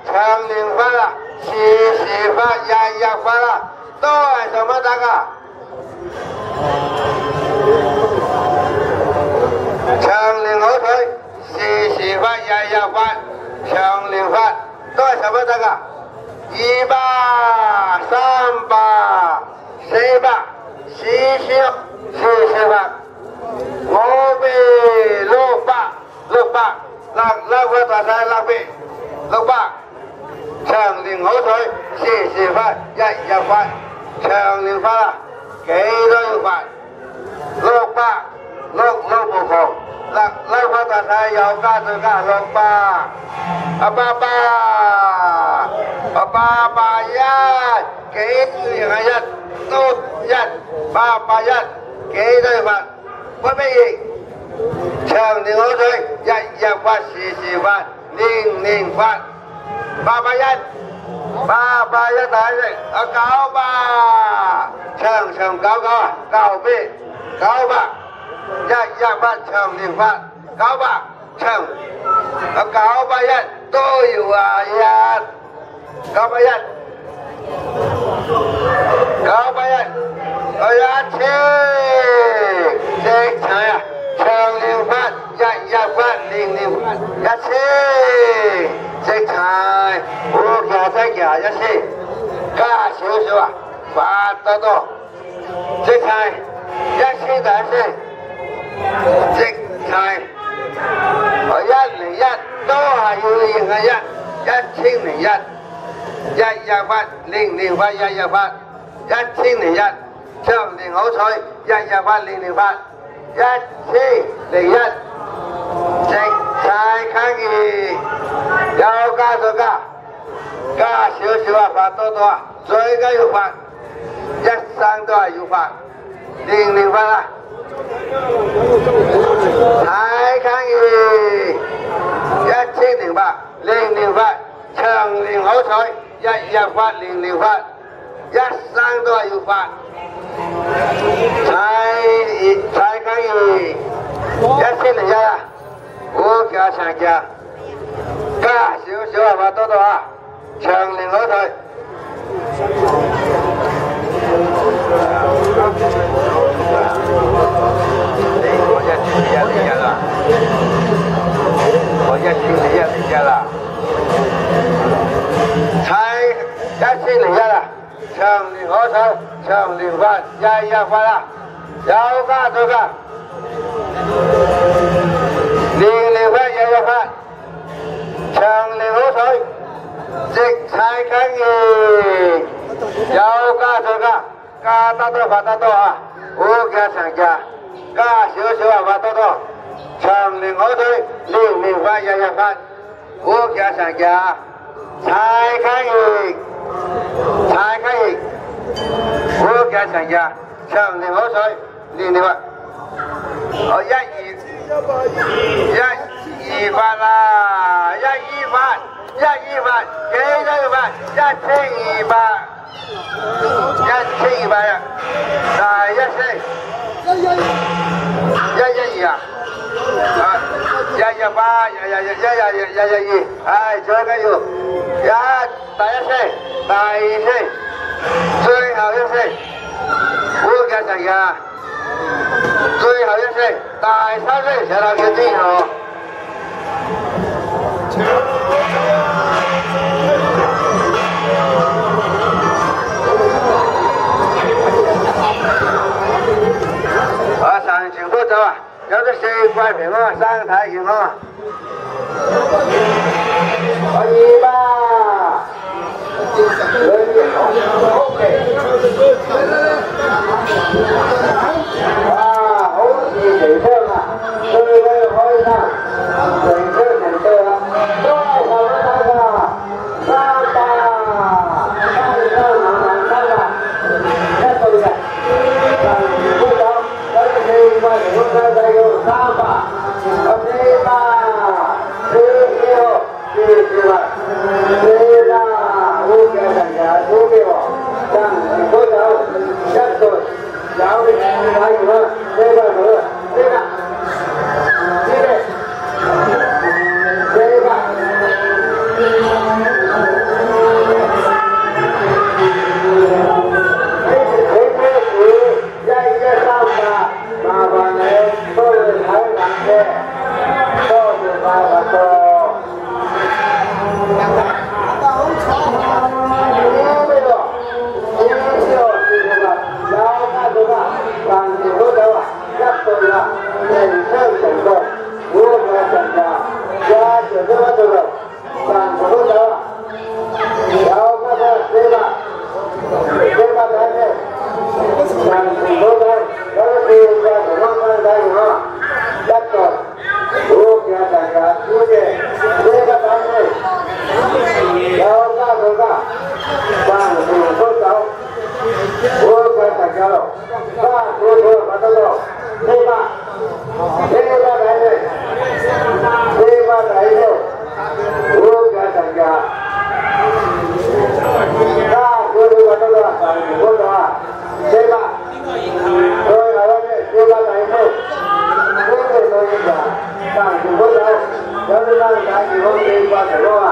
长领发了，细细发，压压发了，都按什么大哥？长领后腿，细细发，压压发，长领发，都按什么大哥？1把、3把、4把、细细发，5把、6把，拉回大腿拉背，6把。长领后腿，细细发，压压发，长领发了，幾多要發？6把，6步狂，拉發大細又加再加6把，8把1，幾多型係1都1，8把1，幾多要發？不必認，長領後腿，一發，細細發，連發。8把1大聲，9把，長9啊，9邊9把，1發長連發9把長，9把1都要啊9把1一次，直踩啊，長連發1發連發一次。直踩，我夾再夾一次，加少少啊，發多，直踩1次大聲，直踩101都係要認係1001，1發連發1發1001，長連好彩1發連發1001，直踩卡住。又加再加少少啊，發多啊，最緊要發，1生都係要發，連發啦，睇看住1008，連發，長連好彩，1發連發，1生都係要發，睇看住1001啊，我加上加。加少少啊，發多啊，長連好腿。我1001啦，才1001啦，長連好腿，長連發，1發啦，又加再加，連發1發。長領好腿，直踩緊嘅，又加再加多發多啊！好嘅成架，加少少啊發多，長領好腿，連發1發，好嘅成架，踩緊嘅，好嘅成架，長領好腿，連發，我1、2發啦，1、2發，幾多要發？1200啊！大14，112啊！118，112，最緊要大14，大24，最後14，好嘅成㗎，最後14，大34，上到嘅之後。上全部走啊！有啲4塊平安，身體健康啊！2把，哇，好似地方啊，最開心，成車成對啦，都係受得㗎，3把，1對嘅，全部走。4塊平安身體要3把，4把，4把，好嘅人呀，好嘅喎，全部走，1對，有嘅睇完啦，4個好啦，4把，4把。 把吃肉啊。